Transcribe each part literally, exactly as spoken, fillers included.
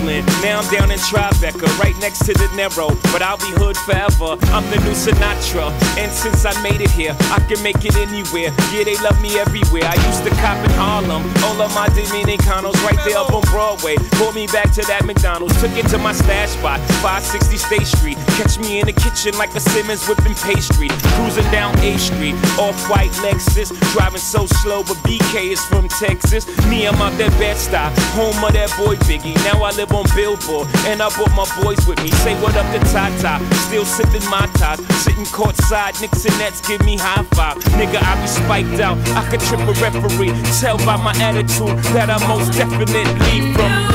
Brooklyn. Now I'm down in Tribeca, right next to the Narrow. But I'll be hood forever. I'm the new Sinatra. And since I made it here, I can make it anywhere. Yeah, they love me everywhere. I used to cop in Harlem. All of my Dominicanos right there up on Broadway. Pulled me back to that McDonald's. Took it to my stash spot, five sixty State Street. Catch me in the kitchen like a Simmons whipping pastry. Cruising down A Street, off-white Lexus. Driving so slow, but B K is from Texas. Me, I'm out that Bed-Stuy, home of that boy Biggie. Now I live on Billboard, and I brought my boys with me. Say what up to Tata, still sipping my ties. Sitting courtside, Knicks and Nets give me high five. Nigga, I be spiked out, I could trip a referee. Tell by my attitude that I most definitely from.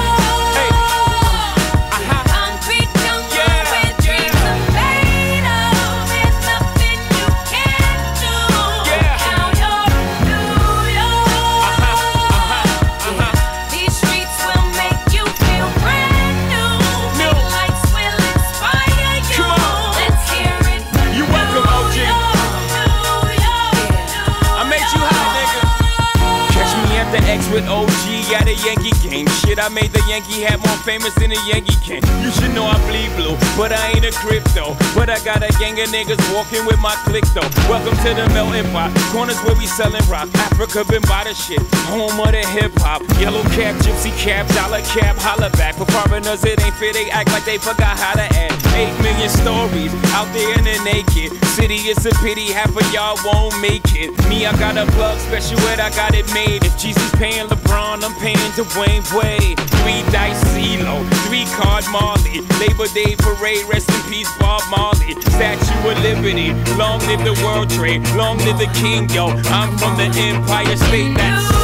With O G at a Yankee game. Shit, I made the Yankee hat more famous than a Yankee can. You should know I bleed blue, but I ain't a crypto. But I got a gang of niggas walking with my click though. Welcome to the melting pot. Corners where we selling rock. Africa been by the shit. Home of the hip hop. Yellow cap, gypsy cap, dollar cap, holla back. For foreigners it ain't fair, they act like they forgot how to act. Eight million stories out there in the naked city. It's a pity half of y'all won't make it. Me, I got a plug special ed, I got it made. If Jesus paying LeBron, I'm paying Dwayne Wade. Three dice CeeLo, three card Marley. Labor Day parade, rest in peace Bob Marley. Statue of Liberty, long live the World Trade, long live the King, yo. I'm from the Empire State, that's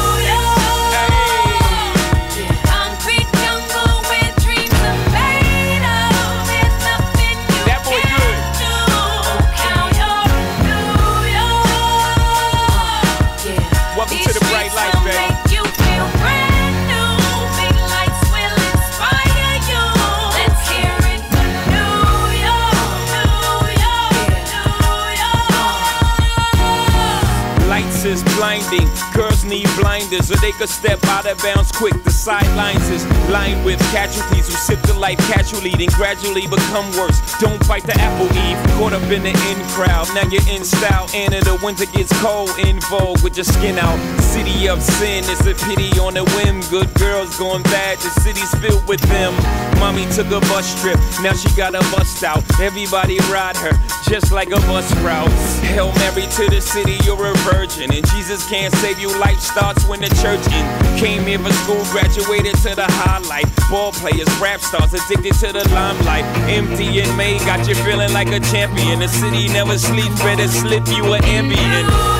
is blinding. Girls need blinders so they could step out of bounds quick. The sidelines is lined with casualties who sip the life casually, then gradually become worse. Don't bite the apple, Eve. Caught up in the in crowd. Now you're in style, and in the winter gets cold. In vogue with your skin out. City of sin, it's a pity on a whim. Good girls going bad, the city's filled with them. Mommy took a bus trip, now she got a bust out. Everybody ride her, just like a bus route. Hail Mary to the city, you're a virgin. And Jesus can't save you, life starts when the church in. Came here for school, graduated to the highlight. Ball players, rap stars, addicted to the limelight. Empty in May, got you feeling like a champion. The city never sleeps, better slip you an Ambien.